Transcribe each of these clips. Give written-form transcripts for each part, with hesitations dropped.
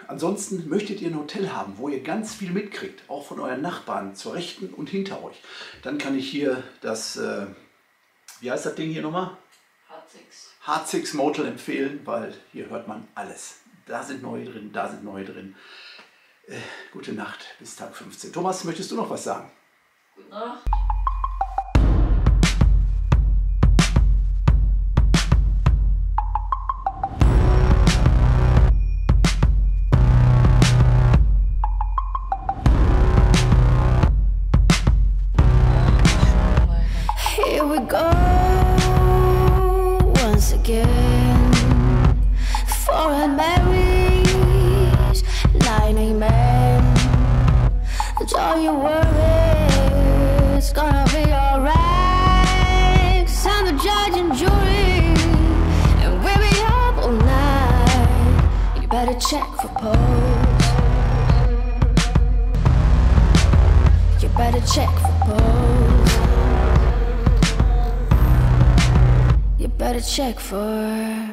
Ansonsten möchtet ihr ein Hotel haben, wo ihr ganz viel mitkriegt, auch von euren Nachbarn zur Rechten und hinter euch. Dann kann ich hier das, wie heißt das Ding hier nochmal? H6 Motel empfehlen, weil hier hört man alles. Da sind neue drin, da sind neue drin. Gute Nacht, bis Tag 15. Thomas, möchtest du noch was sagen? Gute Nacht. Here we go once again for a marriage, 9 amen. Don't you worry, it's gonna be alright. 'Cause I'm the judge and jury, and we'll be up all night. You better check for pose. You better check for pose. You better check for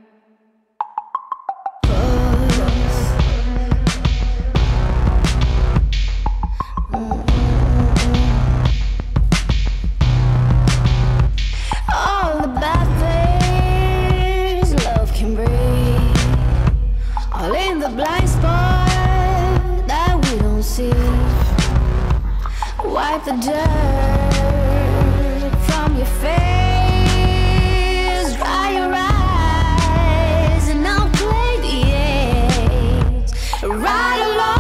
all the bad things love can bring, all in the blind spot that we don't see. Wipe the dirt from your face, dry your eyes, and I'll play the AIDS. Ride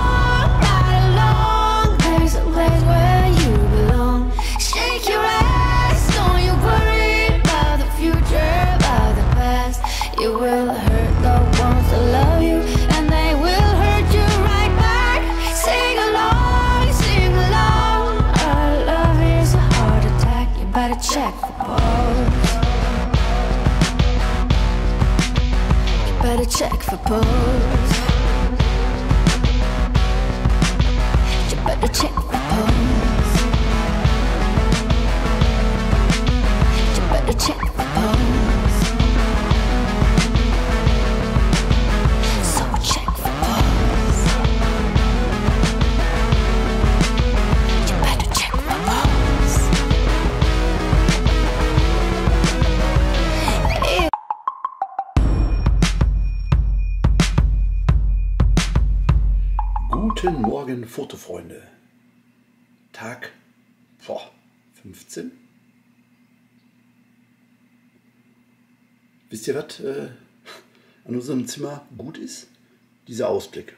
along, there's a place where you belong. Shake your ass, don't you worry about the future, about the past. You will hurt the ones that love you, and they will hurt you right back. Sing along, our love is a heart attack. You better check for pulse. You better check for pulse. You better check for pulse. You better check for pulse. So check for pulse. You better check for pulse. Guten Morgen, Fotofreunde. Tag 15. Wisst ihr, was an unserem Zimmer gut ist? Dieser Ausblick.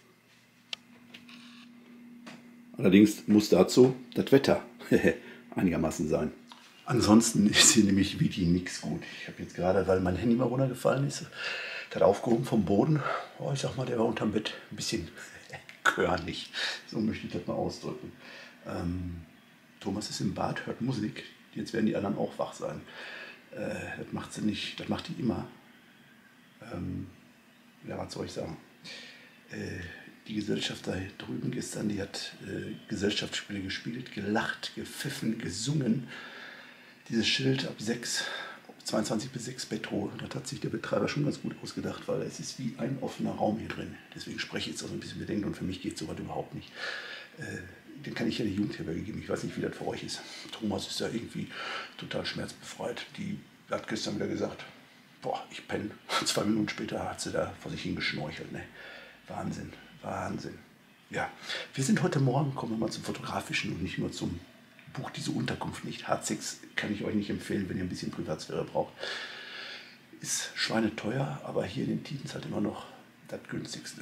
Allerdings muss dazu das Wetter einigermaßen sein. Ansonsten ist hier nämlich wirklich nichts gut. Ich habe jetzt gerade, weil mein Handy mal runtergefallen ist, das aufgehoben vom Boden. Oh, ich sag mal, der war unterm Bett ein bisschen körnig. So möchte ich das mal ausdrücken. Thomas ist im Bad, hört Musik. Jetzt werden die anderen auch wach sein. Das macht sie nicht, das macht die immer. Ja, was soll ich sagen? Die Gesellschaft da drüben gestern, die hat Gesellschaftsspiele gespielt, gelacht, gepfiffen, gesungen. Dieses Schild ab 22 bis 6 Bettruhe, das hat sich der Betreiber schon ganz gut ausgedacht, weil es ist wie ein offener Raum hier drin. Deswegen spreche ich jetzt auch so ein bisschen bedenkt und für mich geht sowas überhaupt nicht. Den kann ich ja der Jugendherberge geben. Ich weiß nicht, wie das für euch ist. Thomas ist ja irgendwie total schmerzbefreit. Die hat gestern wieder gesagt, boah, ich penne. 2 Minuten später hat sie da vor sich hingeschnorchelt. Ne? Wahnsinn, Wahnsinn. Ja, wir sind heute Morgen, kommen wir mal zum Fotografischen und nicht nur zum Buch diese Unterkunft nicht. H6 kann ich euch nicht empfehlen, wenn ihr ein bisschen Privatsphäre braucht. Ist schweineteuer, aber hier in den Titans halt immer noch das günstigste.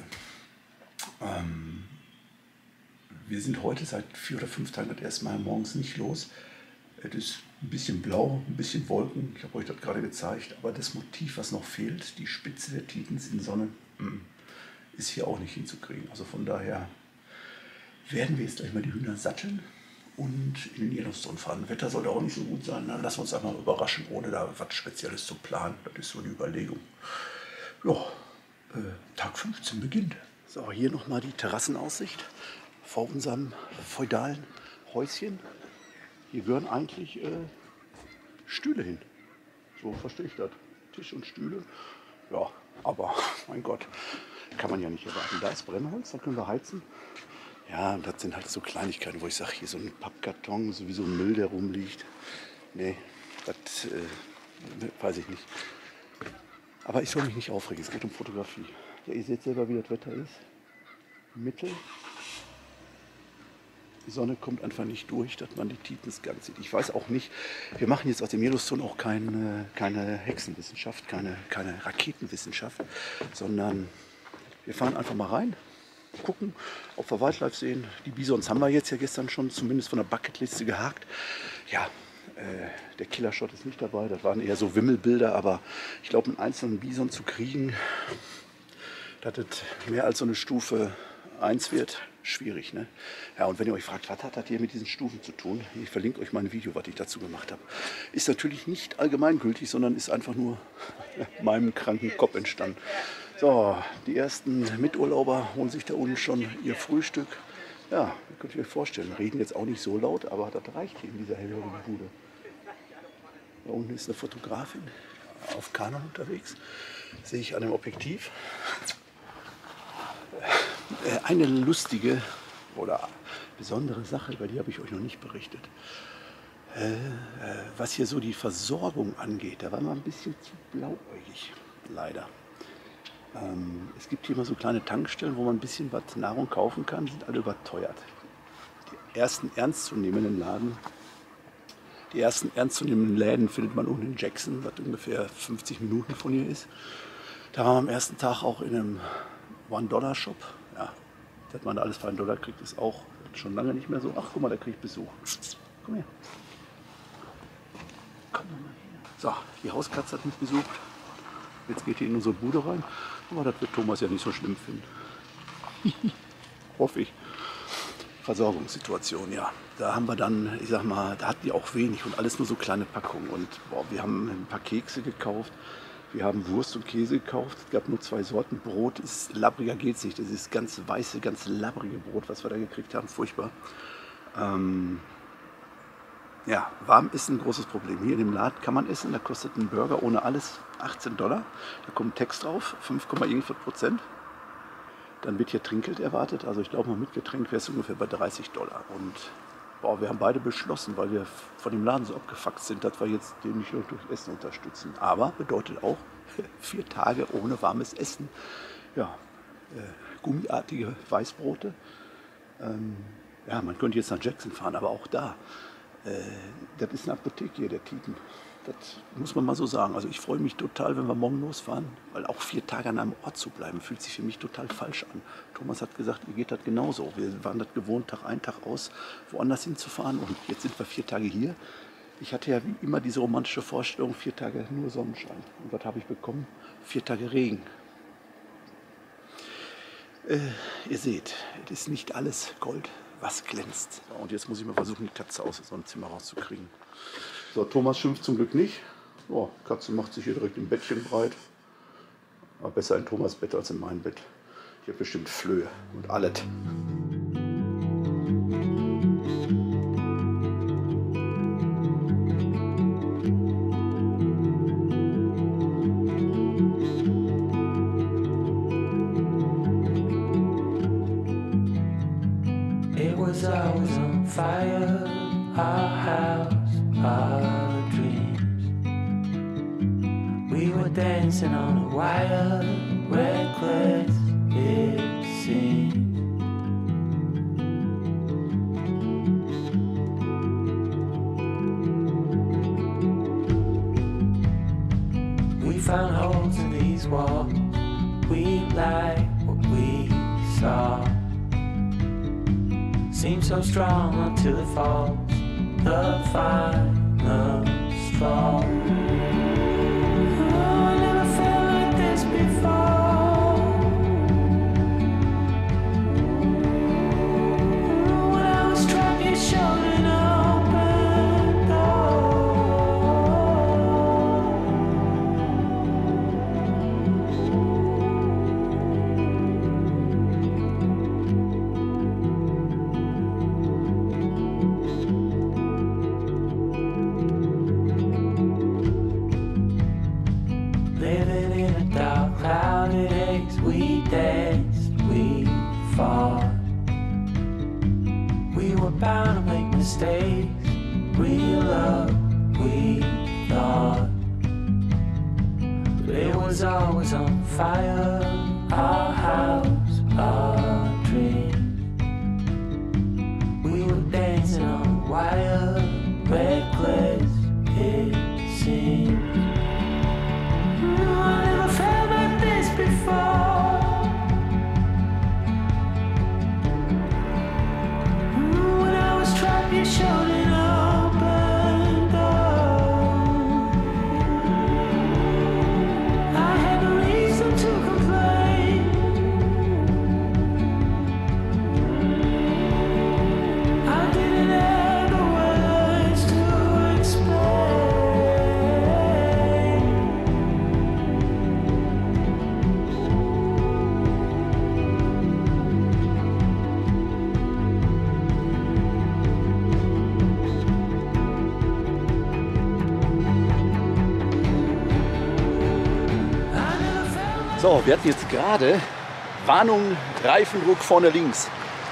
Wir sind heute seit 4 oder 5 Tagen das erste Mal morgens nicht los. Es ist ein bisschen blau, ein bisschen Wolken. Ich habe euch das gerade gezeigt. Aber das Motiv, was noch fehlt, die Spitze der Titans in Sonne, ist hier auch nicht hinzukriegen. Also von daher werden wir jetzt gleich mal die Hühner satteln und in den Yellowstone fahren. Wetter soll auch nicht so gut sein. Dann lassen wir uns einmal überraschen, ohne da was Spezielles zu planen. Das ist so die Überlegung. Ja, Tag 15 beginnt. So, hier nochmal die Terrassenaussicht vor unserem feudalen Häuschen. Hier gehören eigentlich Stühle hin. So verstehe ich das. Tisch und Stühle. Ja, aber mein Gott. kann man ja nicht erwarten. Da ist Brennholz, da können wir heizen. Ja, das sind halt so Kleinigkeiten, wo ich sage, hier so ein Pappkarton, sowieso Müll, der rumliegt. Nee, das weiß ich nicht. Aber ich soll mich nicht aufregen, es geht um Fotografie. Ja, ihr seht selber, wie das Wetter ist. Mittel. Die Sonne kommt einfach nicht durch, dass man die Titensgang sieht. Ich weiß auch nicht, wir machen jetzt aus dem Yellowstone auch keine Hexenwissenschaft, keine Raketenwissenschaft, sondern wir fahren einfach mal rein, gucken, ob wir Wildlife sehen. Die Bisons haben wir jetzt ja gestern schon zumindest von der Bucketliste gehakt. Ja, der Killershot ist nicht dabei, das waren eher so Wimmelbilder, aber ich glaube, einen einzelnen Bison zu kriegen, dass das mehr als so eine Stufe 1 wird, schwierig, ne? Ja, und wenn ihr euch fragt, was hat das hier mit diesen Stufen zu tun? Ich verlinke euch mal ein Video, was ich dazu gemacht habe. Ist natürlich nicht allgemeingültig, sondern ist einfach nur meinem kranken Kopf entstanden. So, die ersten Miturlauber holen sich da unten schon ihr Frühstück. Ja, könnt ihr euch vorstellen, reden jetzt auch nicht so laut, aber das reicht hier in dieser hellhörigen Bude. Da unten ist eine Fotografin auf Kanon unterwegs. Sehe ich an dem Objektiv. Eine lustige oder besondere Sache, über die habe ich euch noch nicht berichtet. Was hier so die Versorgung angeht, da war man ein bisschen zu blauäugig, leider. Es gibt hier immer so kleine Tankstellen, wo man ein bisschen was Nahrung kaufen kann, sind alle überteuert. Die ersten ernstzunehmenden Läden findet man unten in Jackson, was ungefähr 50 Minuten von hier ist. Da waren wir am ersten Tag auch in einem $1-Shop. Ja, dass man da alles für $1 kriegt, ist auch schon lange nicht mehr so. Ach, guck mal, da kriege ich Besuch. Komm her. Komm mal her. So, die Hauskatze hat mich besucht. Jetzt geht hier in unsere Bude rein. Aber das wird Thomas ja nicht so schlimm finden. Hoffe ich. Versorgungssituation, ja. Da haben wir dann, ich sag mal, da hatten die auch wenig und alles nur so kleine Packungen. Und boah, wir haben ein paar Kekse gekauft. Wir haben Wurst und Käse gekauft. Es gab nur 2 Sorten Brot. Ist labbriger geht's nicht. Das ist ganz weiße, ganz labbrige Brot, was wir da gekriegt haben. Furchtbar. Ja, warm ist ein großes Problem. Hier in dem Laden kann man essen. Da kostet ein Burger ohne alles $18. Da kommt Text drauf, 5,irgendwas%. Dann wird hier Trinkgeld erwartet. Also ich glaube mal mit Getränk wäre es ungefähr bei $30. Und boah, wir haben beide beschlossen, weil wir von dem Laden so abgefuckt sind, dass wir jetzt den nicht nur durch Essen unterstützen. Aber bedeutet auch 4 Tage ohne warmes Essen. Ja, gummiartige Weißbrote. Ja, man könnte jetzt nach Jackson fahren, aber auch da. Das ist eine Apotheke hier, der Titen. Das muss man mal so sagen. Also ich freue mich total, wenn wir morgen losfahren, weil auch 4 Tage an einem Ort zu bleiben, fühlt sich für mich total falsch an. Thomas hat gesagt, ihr geht das genauso. Wir waren das gewohnt, Tag ein, Tag aus, woanders hinzufahren und jetzt sind wir 4 Tage hier. Ich hatte ja wie immer diese romantische Vorstellung, 4 Tage nur Sonnenschein. Und was habe ich bekommen? 4 Tage Regen. Ihr seht, es ist nicht alles Gold, was glänzt. Und jetzt muss ich mal versuchen, die Katze aus so einem Zimmer rauszukriegen. So, Thomas schimpft zum Glück nicht. Oh, Katze macht sich hier direkt im Bettchen breit. Aber besser in Thomas Bett als in mein Bett. Ich habe bestimmt Flöhe und alles. It was always on fire, our house, our dreams. We were dancing on a wire, reckless it seemed. We found holes in these walls, we like what we saw. Seems so strong until it falls, the final straw. Oh, I never felt like this before. When I was trapped, you showed an open door. Living in a dark, clouded haze, we dance. mistakes. We loved, we thought, but it was always on fire. Our house, our dreams. We were dancing on wire, reckless it seemed. I never felt like this before. When I was trapped, you showed an open door. I had no reason to complain. I didn't have the words to explain. So, wir hatten jetzt gerade Warnung, Reifendruck vorne links.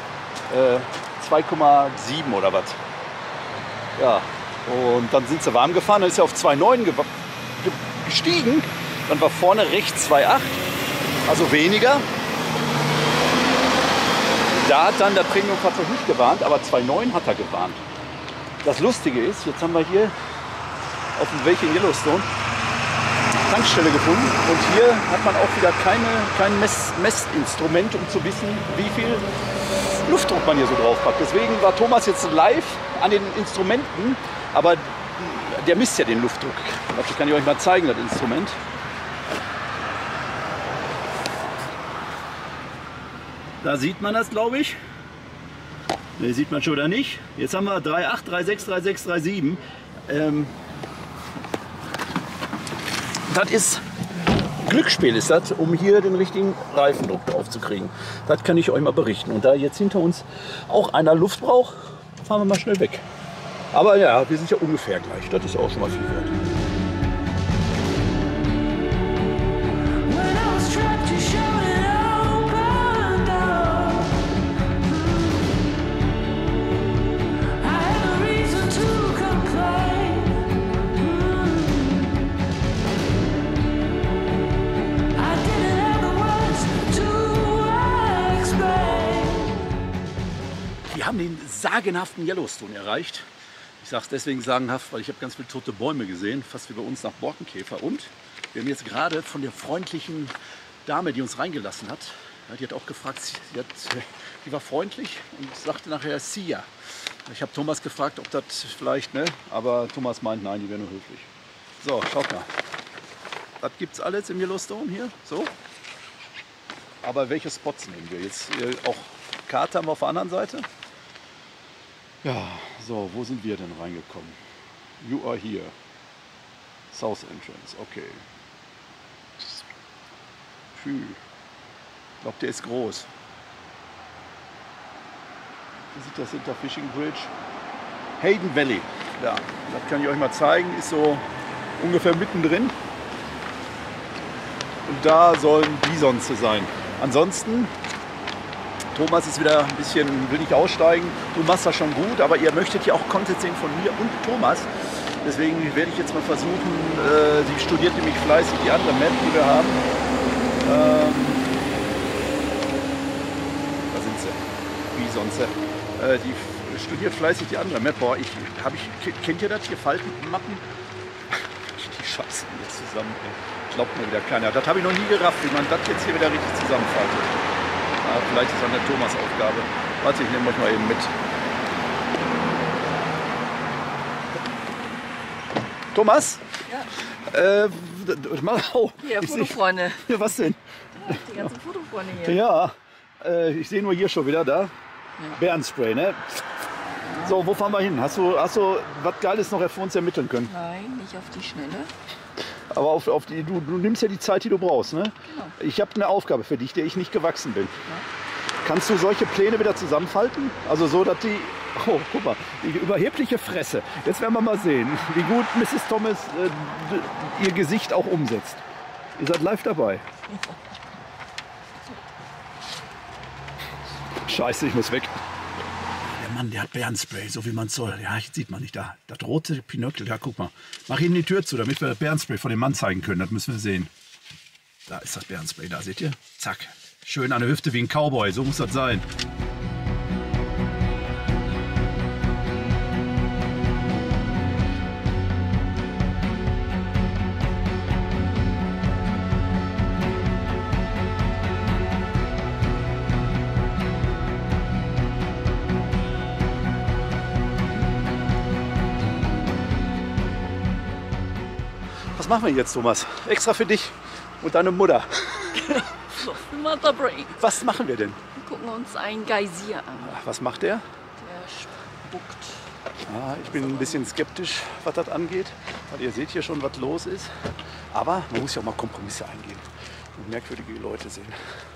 2,7 oder was. Ja, und dann sind sie warm gefahren, dann ist er auf 2,9 gestiegen. Dann war vorne rechts 2,8, also weniger. Da hat dann der Premium-Fahrzeug nicht gewarnt, aber 2,9 hat er gewarnt. Das Lustige ist, jetzt haben wir hier auf dem Weg in Yellowstone Tankstelle gefunden und hier hat man auch wieder kein Messinstrument, um zu wissen, wie viel Luftdruck man hier so drauf packt. Deswegen war Thomas jetzt live an den Instrumenten, aber der misst ja den Luftdruck. Das kann ich euch mal zeigen, das Instrument. Da sieht man das, glaube ich. Ne, sieht man schon oder nicht. Jetzt haben wir 3,8, 3,6, 3,6, 3,7. Das ist Glücksspiel, ist das, um hier den richtigen Reifendruck drauf zu kriegen. Das kann ich euch mal berichten. Und da jetzt hinter uns auch einer Luft braucht, fahren wir mal schnell weg. Aber ja, wir sind ja ungefähr gleich. Das ist auch schon mal viel wert. Wir haben den sagenhaften Yellowstone erreicht. Ich sage es deswegen sagenhaft, weil ich habe ganz viele tote Bäume gesehen, fast wie bei uns nach Borkenkäfer. Und wir haben jetzt gerade von der freundlichen Dame, die uns reingelassen hat, die hat auch gefragt, die war freundlich und sagte nachher Sia. Ich habe Thomas gefragt, ob das vielleicht, ne? Aber Thomas meint, nein, die wäre nur höflich. So, schaut mal. Das gibt es alles im Yellowstone hier, so. Aber welche Spots nehmen wir jetzt? Auch Karte haben wir auf der anderen Seite. Ja, so, wo sind wir denn reingekommen? You are here. South Entrance, okay. Ich glaube, der ist groß. Wie sieht das hinter Fishing Bridge? Hayden Valley. Ja, das kann ich euch mal zeigen. Ist so ungefähr mittendrin. Und da sollen Bisons sein. Ansonsten, Thomas ist wieder ein bisschen, will nicht aussteigen. Du machst das schon gut, aber ihr möchtet ja auch Content sehen von mir und Thomas. Deswegen werde ich jetzt mal versuchen, sie studiert nämlich fleißig die andere Map, die wir haben. Da sind sie, Bisons. Die studiert fleißig die andere Map. Boah, kennt ihr das hier, Faltenmappen? Die scheißen jetzt zusammen. Glaubt mir wieder keiner. Das habe ich noch nie gerafft, wie man das jetzt hier wieder richtig zusammenfaltet. Ja, vielleicht ist das eine Thomas-Aufgabe. Warte, ich nehme euch mal eben mit. Thomas? Ja. Hier, Fotofreunde. Ja, was denn? Ja, die ganzen Fotofreunde hier. Ja, ich sehe nur hier schon wieder da. Ja. Bärenspray, ne? So, wo fahren wir hin? Hast du was Geiles noch für uns ermitteln können? Nein, nicht auf die Schnelle. Aber auf die, du nimmst ja die Zeit, die du brauchst, ne? Genau. Ich habe eine Aufgabe für dich, der ich nicht gewachsen bin. Ja. Kannst du solche Pläne wieder zusammenfalten? Also so, dass die... Oh, guck mal, die überhebliche Fresse. Jetzt werden wir mal sehen, wie gut Mrs. Thomas ihr Gesicht auch umsetzt. Ihr seid live dabei. Scheiße, ich muss weg. Der Mann, der hat Bärenspray, so wie man es soll. Ja, sieht man nicht da. Das rote Pinöckel, da guck mal. Mach ihm die Tür zu, damit wir das Bärenspray von dem Mann zeigen können. Das müssen wir sehen. Da ist das Bärenspray, da seht ihr? Zack. Schön an der Hüfte wie ein Cowboy, so muss das sein. Was machen wir jetzt, Thomas? Extra für dich und deine Mutter. Was machen wir denn? Wir gucken uns einen Geysir an. Was macht der? Der spuckt. Ja, ich bin ein bisschen skeptisch, was das angeht, weil ihr seht hier schon, was los ist. Aber man muss ja auch mal Kompromisse eingehen und merkwürdige Leute sehen.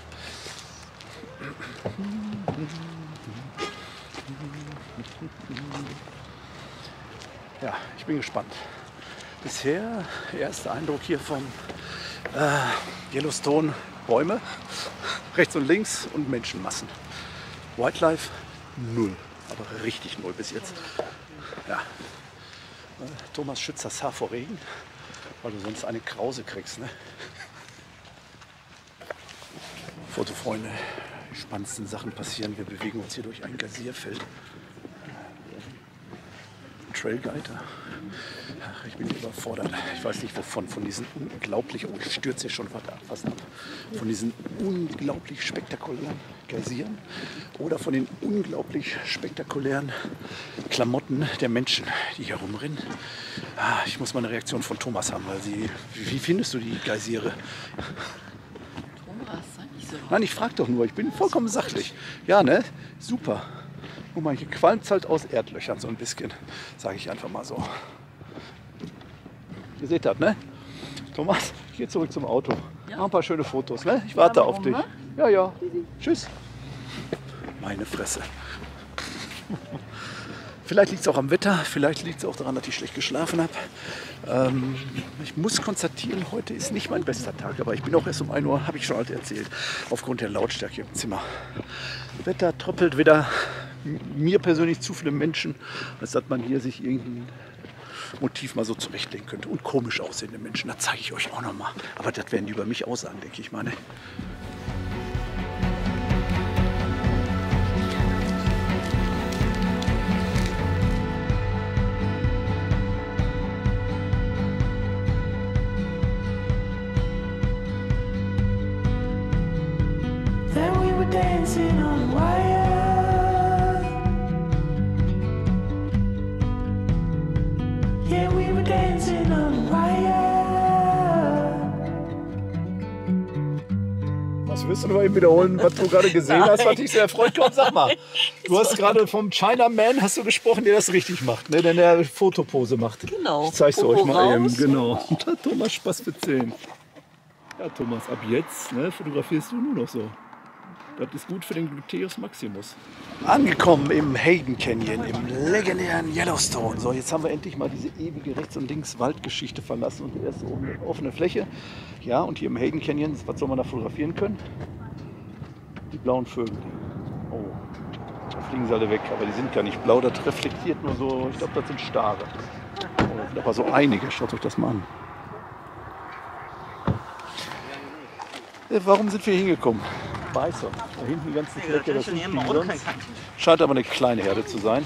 Ja, ich bin gespannt. Bisher erster Eindruck hier vom Yellowstone: Bäume, rechts und links und Menschenmassen. Wildlife 0, aber richtig 0 bis jetzt. Ja. Thomas schützt das Haar vor Regen, weil du sonst eine Krause kriegst. Ne? Fotofreunde, die spannendsten Sachen passieren. Wir bewegen uns hier durch ein Geysirfeld. Trailguide. Ach, ich bin überfordert. Ich weiß nicht wovon. Von diesen unglaublich, oh, ich stürze hier schon fast ab. Von diesen unglaublich spektakulären Geysiren oder von den unglaublich spektakulären Klamotten der Menschen, die hier rumrennen. Ah, ich muss mal eine Reaktion von Thomas haben, weil wie findest du die Geysire? Thomas, sei nicht so. Nein, ich frage doch nur. Ich bin vollkommen sachlich. Ja, ne? Super. Guck mal, hier qualmt es halt aus Erdlöchern so ein bisschen, sage ich einfach mal so. Ihr seht das, ne? Thomas, ich gehe zurück zum Auto. Ja. Mach ein paar schöne Fotos, ne? Ich warte auf dich. Ne? Ja, ja. Tschüss. Meine Fresse. Vielleicht liegt es auch am Wetter, vielleicht liegt es auch daran, dass ich schlecht geschlafen habe. Ich muss konstatieren, heute ist nicht mein bester Tag, aber ich bin auch erst um 1 Uhr, habe ich schon halt erzählt, aufgrund der Lautstärke im Zimmer. Wetter tröppelt wieder. Mir persönlich zu viele Menschen, als dass man hier sich irgendein Motiv mal so zurechtlegen könnte. Und komisch aussehende Menschen, das zeige ich euch auch noch mal. Aber das werden die über mich aussagen, denke ich mal. Ne? Then we were dancing on wire. Yeah, we were dancing on wire. Was willst du noch mal wiederholen, was du gerade gesehen hast, was dich sehr erfreut? Komm, sag mal. Du hast gerade vom Chinaman hast du gesprochen, der das richtig macht, ne? Der eine Fotopose macht. Genau. Ich zeig's Popo euch mal eben. raus. Genau. Da hat Thomas Spaß für 10. Ja, Thomas, ab jetzt fotografierst du nur noch so. Das ist gut für den Gluteus Maximus. Angekommen im Hayden Canyon, im legendären Yellowstone. So, jetzt haben wir endlich mal diese ewige Rechts- und Links-Waldgeschichte verlassen und die erste offene Fläche. Ja, und hier im Hayden Canyon, was soll man da fotografieren können? Die blauen Vögel. Oh, da fliegen sie alle weg, aber die sind gar nicht blau, das reflektiert nur so, ich glaube, das sind Stare. Oh, das sind aber so einige, schaut euch das mal an. Warum sind wir hier hingekommen? Bison. Da hinten die ganzen Flecke, das sind Bisons. Scheint aber eine kleine Herde zu sein.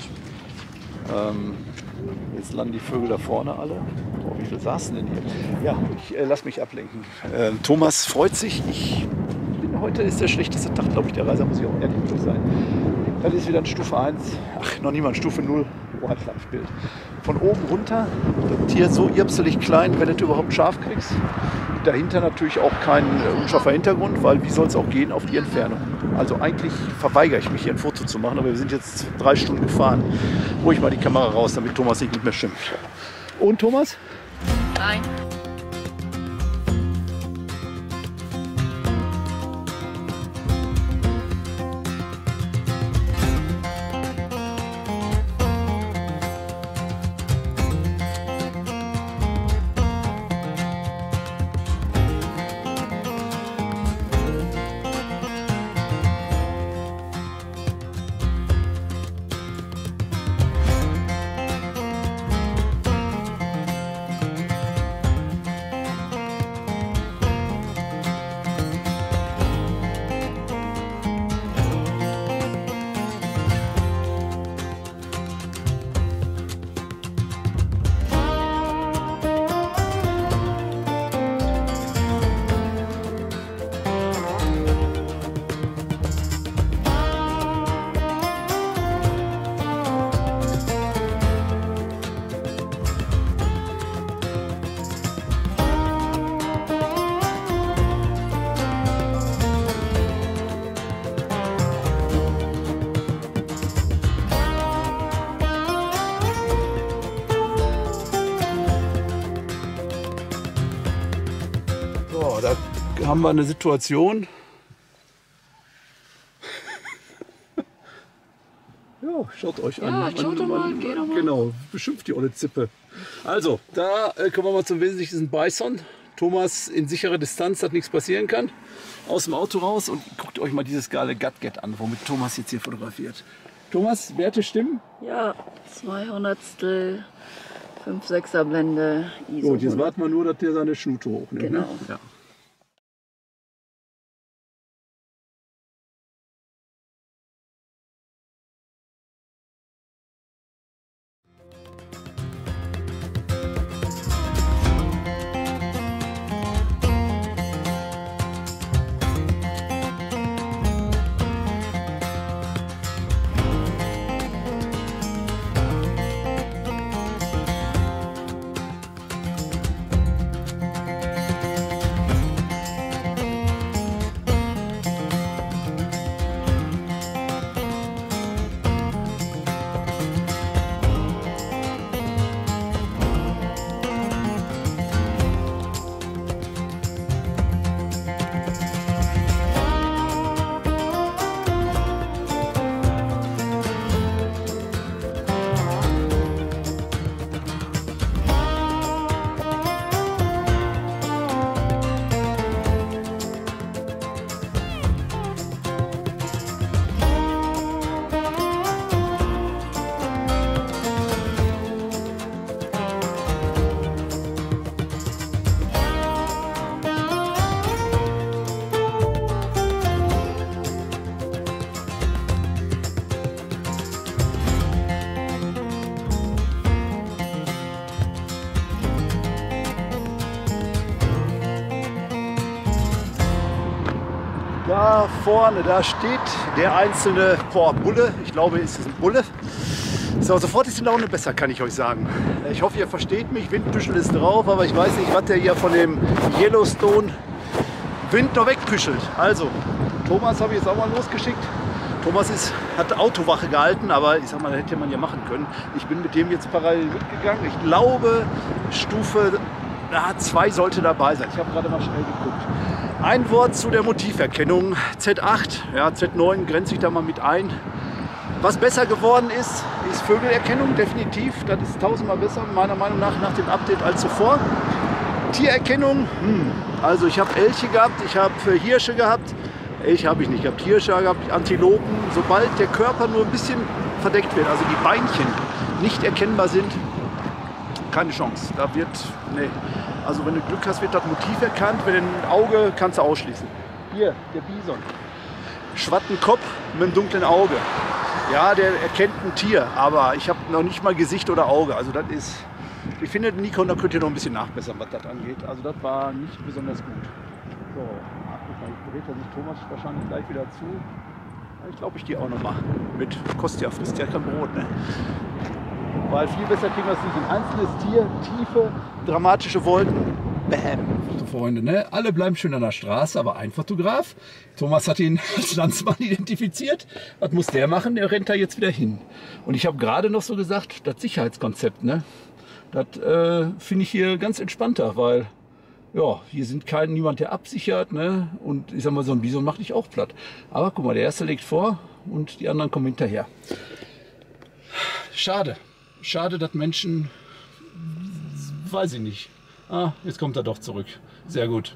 Jetzt landen die Vögel da vorne alle. Oh, wie viele saßen denn hier? Ja, ich lasse mich ablenken. Thomas freut sich. Heute ist der schlechteste Tag, glaube ich, der Reise, muss ich auch ehrlich mit euch sein. Das ist wieder ein Stufe 1, ach, noch nicht mal ein Stufe 0 Wildlife-Bild. Von oben runter, das Tier so irrpselig klein, wenn du überhaupt scharf kriegst. Dahinter natürlich auch kein unscharfer Hintergrund, weil wie soll es auch gehen auf die Entfernung. Also eigentlich verweigere ich mich hier ein Foto zu machen, aber wir sind jetzt 3 Stunden gefahren. Hole ich mal die Kamera raus, damit Thomas sich nicht mehr schimpft. Und Thomas? Nein. da haben wir eine Situation. Ja, schaut euch an. Ja, schaut doch mal, geh doch mal. Genau, beschimpft die olle Zippe. Also, da kommen wir mal zum Wesentlichen, das ist ein Bison. Thomas in sicherer Distanz, dass nichts passieren kann. Aus dem Auto raus und guckt euch mal dieses geile Gut-Get an, womit Thomas jetzt hier fotografiert. Thomas, Werte stimmen? Ja, 200, 5/6er Blende, ISO. Gut, jetzt warten wir nur, dass der seine Schnute hochnimmt. Genau. Ne? Ja. Da vorne, da steht der einzelne Bulle. Ich glaube, es ist ein Bulle. So, sofort ist die Laune besser, kann ich euch sagen. Ich hoffe, ihr versteht mich. Windpüschel ist drauf, aber ich weiß nicht, was der hier von dem Yellowstone Wind noch wegpüschelt. Also, Thomas habe ich jetzt auch mal losgeschickt. Thomas hat Autowache gehalten, aber ich sag mal, das hätte man ja machen können. Ich bin mit dem jetzt parallel mitgegangen. Ich glaube, Stufe 2 sollte dabei sein. Ich habe gerade mal schnell geguckt. Ein Wort zu der Motiverkennung. Z8, ja, Z9 grenze ich da mal mit ein. Was besser geworden ist, ist Vögelerkennung, definitiv. Das ist tausendmal besser, meiner Meinung nach dem Update als zuvor. Tiererkennung, also ich habe Elche gehabt, ich habe Hirsche gehabt. Elche habe ich nicht gehabt, Hirsche gehabt, Antilopen. Sobald der Körper nur ein bisschen verdeckt wird, also die Beinchen nicht erkennbar sind, keine Chance. Da wird, nee. Also wenn du Glück hast, wird das Motiv erkannt. Wenn ein Auge, kannst du ausschließen. Hier, der Bison. Schwattenkopf mit einem dunklen Auge. Ja, der erkennt ein Tier, aber ich habe noch nicht mal Gesicht oder Auge. Also das ist, ich finde, Nikon, da könnt ihr noch ein bisschen nachbessern, was das angeht. Also das war nicht besonders gut. So, vielleicht dreht er sich Thomas wahrscheinlich gleich wieder zu. Ich glaube, ich gehe auch noch mal mit. Kostet ja, frisst ja kein Brot, ne? Weil viel besser kriegen wir es nicht. Ein einzelnes Tier, tiefe, dramatische Wolken. Bäm. Freunde, ne? Alle bleiben schön an der Straße, aber ein Fotograf. Thomas hat ihn als Landsmann identifiziert. Was muss der machen? Der rennt da jetzt wieder hin. Und ich habe gerade noch so gesagt, das Sicherheitskonzept, ne? Das finde ich hier ganz entspannter, weil ja, hier sind niemand, der absichert, ne? Und ich sag mal, so ein Bison macht dich auch platt. Aber guck mal, der erste legt vor und die anderen kommen hinterher. Schade. Schade, dass Menschen, weiß ich nicht. Ah, jetzt kommt er doch zurück. Sehr gut.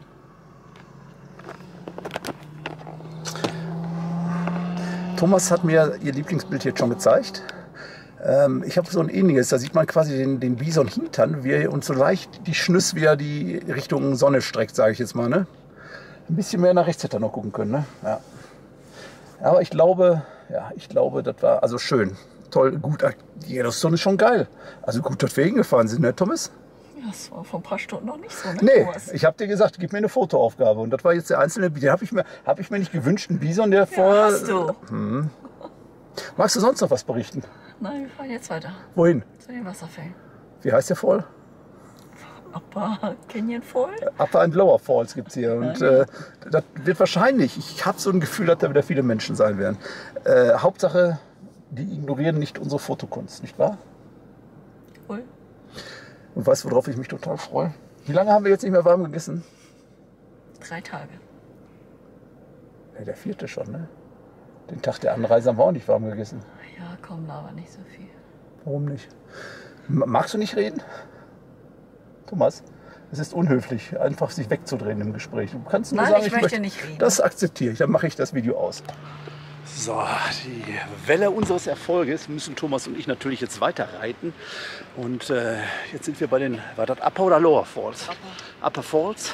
Thomas hat mir ihr Lieblingsbild jetzt schon gezeigt. Ich habe so ein ähnliches, da sieht man quasi den Bison hintern, wie er uns so leicht die Schnüss, wie er die Richtung Sonne streckt, sage ich jetzt mal. Ne? Ein bisschen mehr nach rechts hätte er noch gucken können. Ne? Ja. Aber ich glaube, das war also schön. Toll, gut, die Yellowstone ist schon geil. Also gut, dass wir hingefahren sind, ne, Thomas? Ja, das war vor ein paar Stunden noch nicht so, ne? Nee, Thomas? ich habe dir gesagt, gib mir eine Fotoaufgabe. Und das war jetzt der einzelne, den habe ich mir nicht gewünscht, einen Bison, der vor... Hast du? Magst du sonst noch was berichten? Nein, wir fahren jetzt weiter. Wohin? Zu den Wasserfällen. Wie heißt der Fall? Upper Canyon Fall? Upper and Lower Falls gibt es hier. Und das wird wahrscheinlich, ich habe so ein Gefühl, dass da wieder viele Menschen sein werden. Hauptsache, die ignorieren nicht unsere Fotokunst, nicht wahr? Cool. Und weißt du, worauf ich mich total freue? Wie lange haben wir jetzt nicht mehr warm gegessen? 3 Tage. Ja, der 4. schon, ne? Den Tag der Anreise haben wir auch nicht warm gegessen. Ja, komm, aber nicht so viel. Warum nicht? Magst du nicht reden? Thomas, es ist unhöflich, einfach sich wegzudrehen im Gespräch. Du kannst nur Nein, sagen, ich möchte nicht reden. Das akzeptiere ich, dann mache ich das Video aus. So, die Welle unseres Erfolges müssen Thomas und ich natürlich jetzt weiter reiten. Und jetzt sind wir bei den, war das Upper oder Lower Falls? Upper Falls.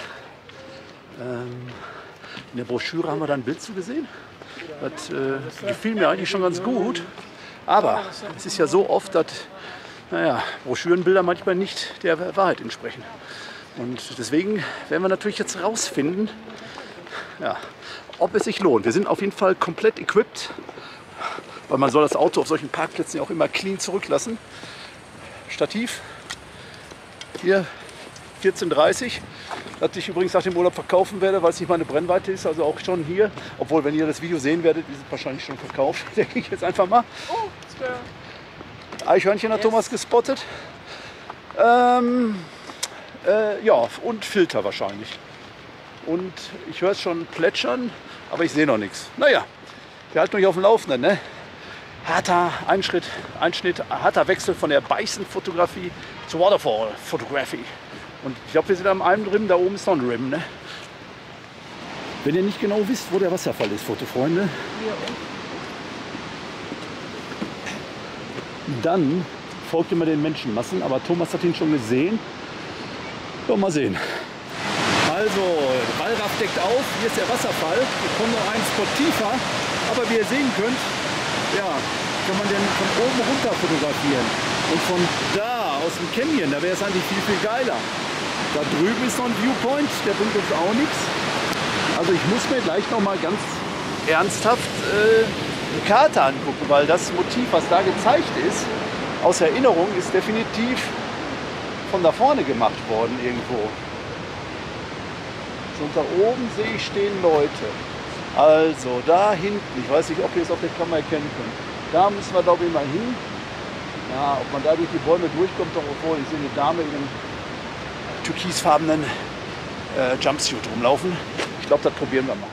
In der Broschüre haben wir da ein Bild zu gesehen. Das gefiel mir eigentlich schon ganz gut. Aber es ist ja so oft, dass Broschürenbilder manchmal nicht der Wahrheit entsprechen. Und deswegen werden wir natürlich jetzt rausfinden, ob es sich lohnt. Wir sind auf jeden Fall komplett equipped, weil man soll das Auto auf solchen Parkplätzen ja auch immer clean zurücklassen. Stativ, hier 14,30, das ich übrigens nach dem Urlaub verkaufen werde, weil es nicht meine Brennweite ist, also auch schon hier. Obwohl, wenn ihr das Video sehen werdet, ist es wahrscheinlich schon verkauft. Denke ich jetzt einfach mal. Eichhörnchen hat Thomas gespottet. Ja, und Filter wahrscheinlich. Und ich höre es schon plätschern, aber ich sehe noch nichts. Naja, wir halten euch auf dem Laufenden, ne? Harter Einschnitt, harter Wechsel von der Bison-Fotografie zur Waterfall-Fotografie. Und ich glaube, wir sind am einen Rim, da oben ist noch ein Rim, ne? Wenn ihr nicht genau wisst, wo der Wasserfall ist, Fotofreunde, dann folgt immer den Menschenmassen. Aber Thomas hat ihn schon gesehen. So, mal sehen. Also, Wallraff deckt auf. Hier ist der Wasserfall. Wir kommen noch einen Spot tiefer. Aber wie ihr sehen könnt, ja, kann man den von oben runter fotografieren. Und von da, aus dem Canyon, da wäre es eigentlich viel, viel geiler. Da drüben ist noch ein Viewpoint, der bringt uns auch nichts. Also ich muss mir gleich noch mal ganz ernsthaft die Karte angucken, weil das Motiv, was da gezeigt ist, aus Erinnerung, ist definitiv von da vorne gemacht worden irgendwo. So, und da oben sehe ich stehen Leute. Also da hinten, ich weiß nicht, ob ihr es auf der Kamera erkennen könnt, da müssen wir glaube ich mal hin. Ja, ob man da durch die Bäume durchkommt, doch obwohl ich sehe eine Dame in einem türkisfarbenen Jumpsuit rumlaufen. Ich glaube, das probieren wir mal.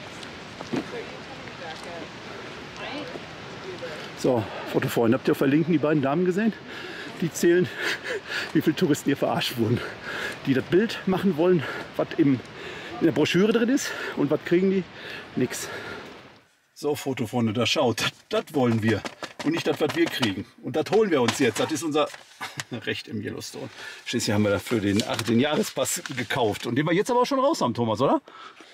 So, Fotofreunde, habt ihr auf der Linken die beiden Damen gesehen? Die zählen, wie viele Touristen hier verarscht wurden. Die das Bild machen wollen, was in der Broschüre drin ist. Und was kriegen die? Nix. So, Fotofreunde, da schaut, das wollen wir. Und nicht das, was wir kriegen. Und das holen wir uns jetzt. Das ist unser Recht im Yellowstone. Schließlich haben wir dafür den Jahrespass gekauft. Und den wir jetzt aber auch schon raus haben, Thomas, oder?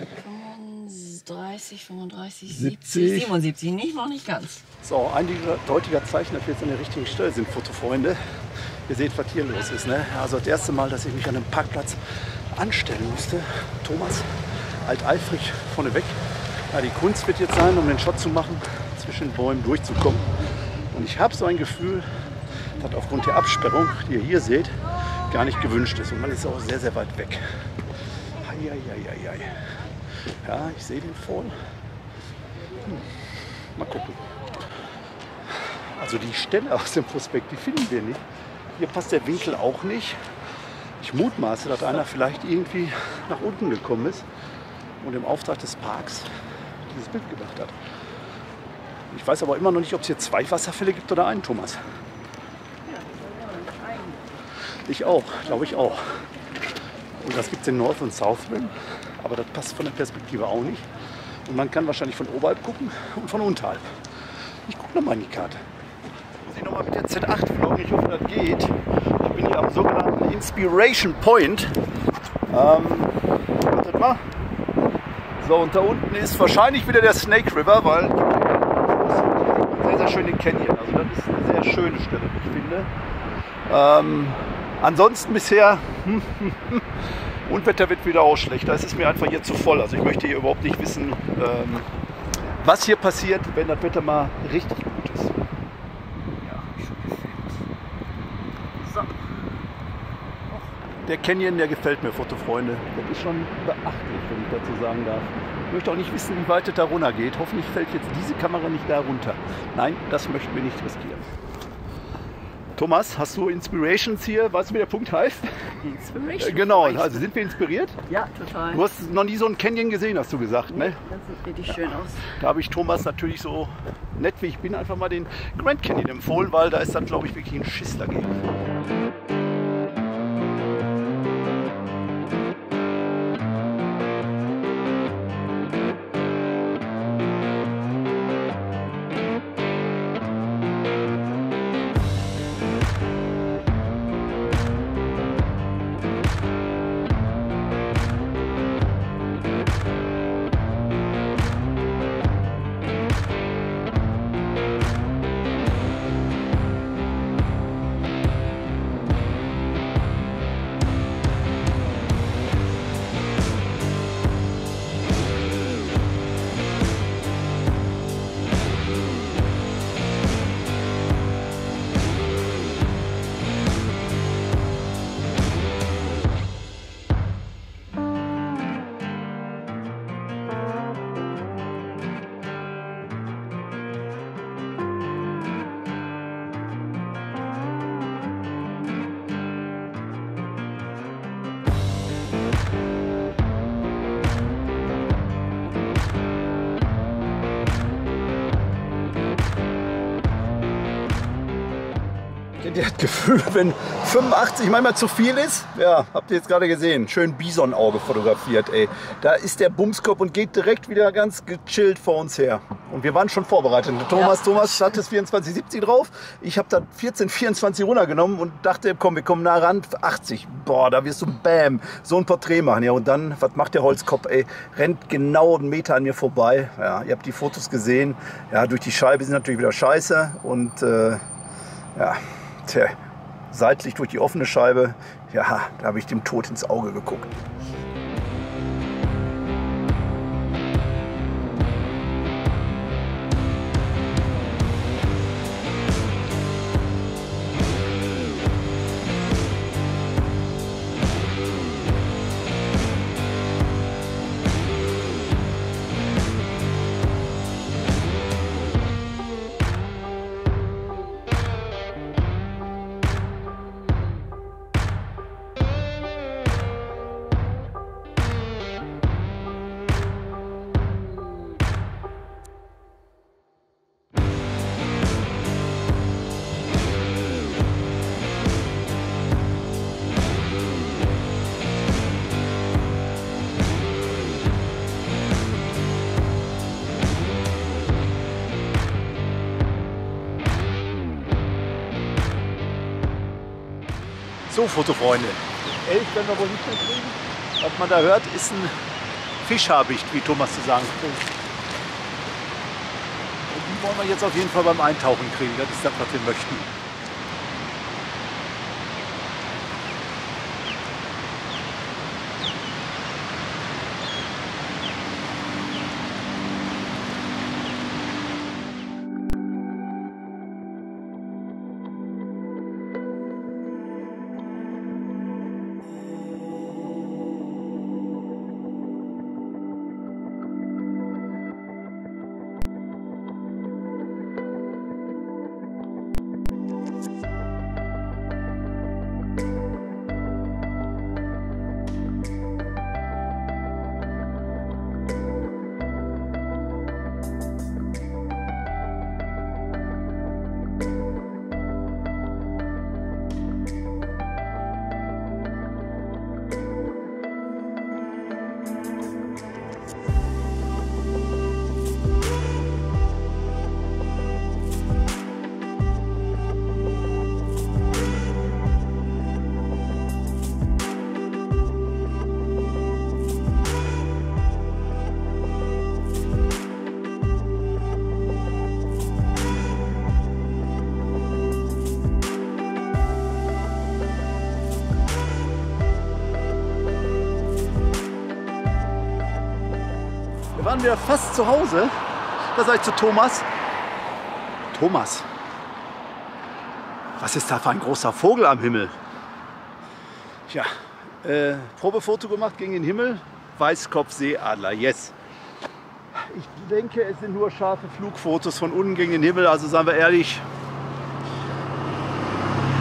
30, 35, 70, 77, nicht, noch nicht ganz. So, ein deutiger Zeichen, dass wir jetzt an der richtigen Stelle sind, Fotofreunde. Ihr seht, was hier los ist. Ne? Also das erste Mal, dass ich mich an einem Parkplatz anstellen musste. Thomas, alteifrig vorneweg. Ja, die Kunst wird jetzt sein, um den Shot zu machen, zwischen den Bäumen durchzukommen. Und ich habe so ein Gefühl, dass aufgrund der Absperrung, die ihr hier seht, gar nicht gewünscht ist. Und man ist auch sehr, sehr weit weg. Eieieiei. Ja, ich sehe den voll. Mal gucken. Also die Stelle aus dem Prospekt, die finden wir nicht. Hier passt der Winkel auch nicht. Ich mutmaße, dass einer vielleicht irgendwie nach unten gekommen ist und im Auftrag des Parks dieses Bild gemacht hat. Ich weiß aber immer noch nicht, ob es hier 2 Wasserfälle gibt oder einen, Thomas. Ich auch, glaube ich auch. Und das gibt es in North und South Rim, aber das passt von der Perspektive auch nicht. Und man kann wahrscheinlich von oberhalb gucken und von unterhalb. Ich gucke nochmal in die Karte. Muss ich nochmal mit der Z8 vloggen, ich hoffe, das geht. Da bin ich am sogenannten Inspiration Point. Wartet mal. So, und da unten ist wahrscheinlich wieder der Snake River, weil sehr, sehr schön den Canyon. Also das ist eine sehr schöne Stelle, wie ich finde. Ansonsten bisher Unwetter wird wieder auch schlechter. Es ist mir einfach hier zu voll. Also ich möchte hier überhaupt nicht wissen, was hier passiert, wenn das Wetter mal richtig gut ist. Ja, schön gefilmt. So. Der Canyon, der gefällt mir, Fotofreunde. Das ist schon beachtlich, wenn ich dazu sagen darf. Ich möchte auch nicht wissen, wie weit es da runter geht. Hoffentlich fällt jetzt diese Kamera nicht da runter. Nein, das möchten wir nicht riskieren. Thomas, hast du Inspirations hier? Weißt du, wie der Punkt heißt? Inspiration. Genau, also sind wir inspiriert? Ja, total. Du hast noch nie so einen Canyon gesehen, hast du gesagt, ne? Das sieht richtig schön aus. Da habe ich Thomas natürlich so nett wie ich bin einfach mal den Grand Canyon empfohlen, weil da ist dann, glaube ich, wirklich ein Schiss dagegen. Der hat Gefühl, wenn 85 manchmal zu viel ist. Ja, habt ihr jetzt gerade gesehen. Schön Bisonauge fotografiert, ey. Da ist der Bumskopf und geht direkt wieder ganz gechillt vor uns her. Und wir waren schon vorbereitet. Thomas hat das 2470 drauf. Ich habe da 1424 runtergenommen und dachte, komm, wir kommen nah ran. 80. Boah, da wirst du bam, so ein Porträt machen. Ja, und dann, was macht der Holzkopf, ey? Rennt genau einen Meter an mir vorbei. Ja, ihr habt die Fotos gesehen. Ja, durch die Scheibe sind natürlich wieder scheiße. Und ja. Tja, seitlich durch die offene Scheibe, ja, da habe ich dem Tod ins Auge geguckt. So, Fotofreunde, 11 werden wir wohl nicht mehr kriegen. Was man da hört, ist ein Fischhabicht, wie Thomas zu sagen pflegt. Und die wollen wir jetzt auf jeden Fall beim Eintauchen kriegen. Das ist das, was wir möchten. Wir waren wieder fast zu Hause. Da sag ich zu Thomas. Thomas, was ist da für ein großer Vogel am Himmel? Ja, Probefoto gemacht gegen den Himmel. Weißkopfseeadler, yes. Ich denke, es sind nur scharfe Flugfotos von unten gegen den Himmel. Also seien wir ehrlich,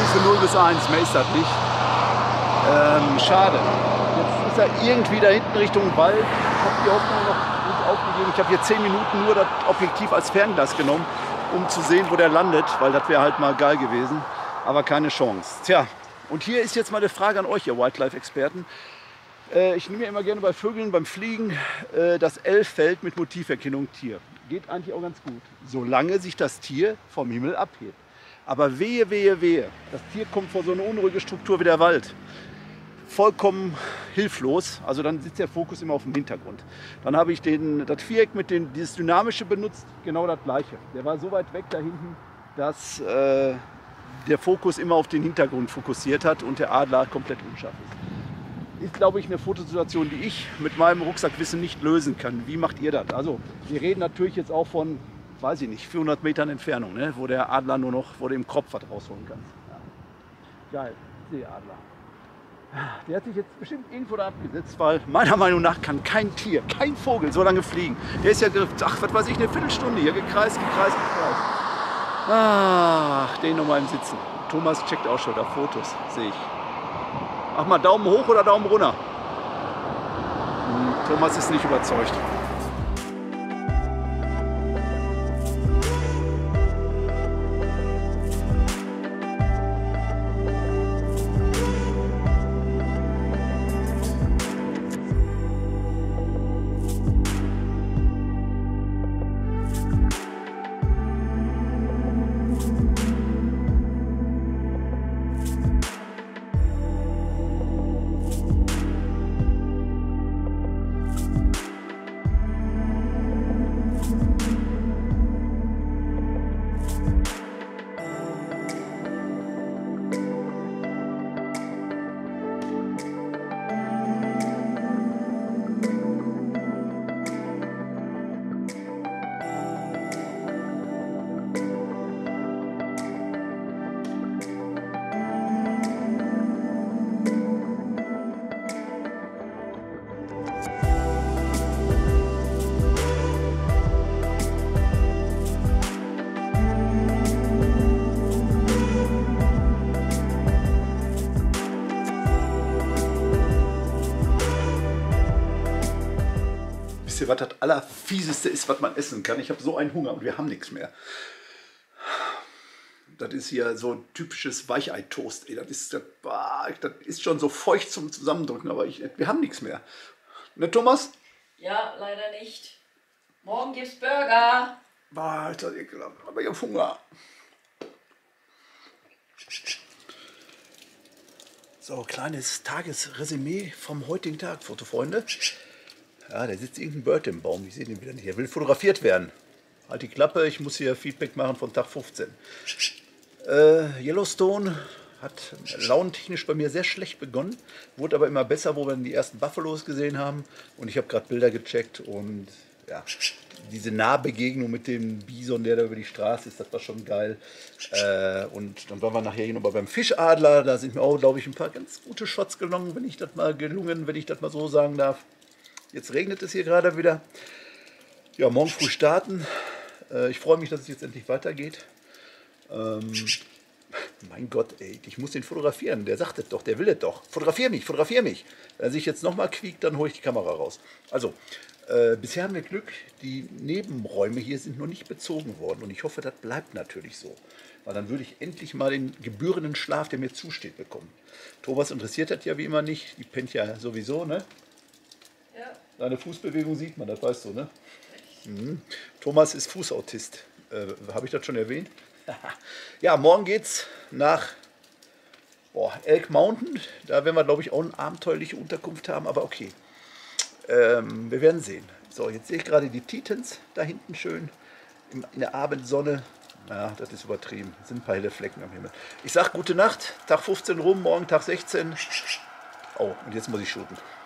für 0 bis 1, mehr ist das nicht. Schade. Jetzt ist er irgendwie da hinten Richtung Wald. Ich habe die Hoffnung noch nicht aufgegeben. Ich habe hier 10 Minuten nur das Objektiv als Fernglas genommen, um zu sehen, wo der landet, weil das wäre halt mal geil gewesen. Aber keine Chance. Tja, und hier ist jetzt mal eine Frage an euch, ihr Wildlife-Experten. Ich nehme ja immer gerne bei Vögeln, beim Fliegen, das L-Feld mit Motiverkennung Tier. Geht eigentlich auch ganz gut, solange sich das Tier vom Himmel abhebt. Aber wehe, wehe, wehe. Das Tier kommt vor so eine unruhige Struktur wie der Wald. Vollkommen hilflos. Also dann sitzt der Fokus immer auf dem Hintergrund. Dann habe ich das Viereck mit dieses Dynamische benutzt, genau das gleiche. Der war so weit weg da hinten, dass der Fokus immer auf den Hintergrund fokussiert hat und der Adler komplett unscharf ist. Ist, glaube ich, eine Fotosituation, die ich mit meinem Rucksackwissen nicht lösen kann. Wie macht ihr das? Also, wir reden natürlich jetzt auch von, weiß ich nicht, 400 Metern Entfernung, ne? Wo der Adler nur noch, wo du im Kopf was rausholen kannst. Ja. Geil, Seeadler. Der hat sich jetzt bestimmt irgendwo da abgesetzt, weil meiner Meinung nach kann kein Tier, kein Vogel so lange fliegen. Der ist ja, ach, was weiß ich, eine Viertelstunde hier gekreist, gekreist, gekreist. Ach, den nochmal im Sitzen. Thomas checkt auch schon da Fotos, sehe ich. Mach mal Daumen hoch oder Daumen runter. Thomas ist nicht überzeugt. Was das Allerfieseste ist, was man essen kann. Ich habe so einen Hunger und wir haben nichts mehr. Das ist hier so typisches Weichei-Toast. Das ist schon so feucht zum Zusammendrücken, aber wir haben nichts mehr. Ne, Thomas? Ja, leider nicht. Morgen gibt's Burger. Boah, ist das ekelhaft. Aber ich habe Hunger. So, kleines Tagesresümee vom heutigen Tag, Fotofreunde. Ja, da sitzt irgendein Bird im Baum. Ich sehe den wieder nicht. Er will fotografiert werden. Halt die Klappe, ich muss hier Feedback machen von Tag 15. Yellowstone hat launentechnisch bei mir sehr schlecht begonnen. Wurde aber immer besser, wo wir dann die ersten Buffalos gesehen haben. Und ich habe gerade Bilder gecheckt. Und ja, diese Nahbegegnung mit dem Bison, der da über die Straße ist, das war schon geil. Und dann waren wir nachher hier nochmal beim Fischadler. Da sind mir auch, glaube ich, ein paar ganz gute Shots gelungen, wenn ich das mal so sagen darf. Jetzt regnet es hier gerade wieder. Ja, morgen früh starten. Ich freue mich, dass es jetzt endlich weitergeht. Mein Gott, ey, ich muss den fotografieren. Der sagt es doch, der will es doch. Fotografier mich, fotografier mich. Wenn er sich jetzt nochmal quiekt, dann hole ich die Kamera raus. Also, bisher haben wir Glück. Die Nebenräume hier sind noch nicht bezogen worden. Und ich hoffe, das bleibt natürlich so. Weil dann würde ich endlich mal den gebührenden Schlaf, der mir zusteht, bekommen. Thomas interessiert das ja wie immer nicht. Die pennt ja sowieso, ne? Deine Fußbewegung sieht man, das weißt du, ne? Mhm. Thomas ist Fußautist. Habe ich das schon erwähnt? Ja, morgen geht's nach Elk Mountain. Da werden wir, glaube ich, auch eine abenteuerliche Unterkunft haben, aber okay. Wir werden sehen. So, jetzt sehe ich gerade die Titans da hinten schön in der Abendsonne. Ja, das ist übertrieben. Es sind ein paar helle Flecken am Himmel. Ich sage gute Nacht. Tag 15 rum, morgen Tag 16. Oh, und jetzt muss ich shooten.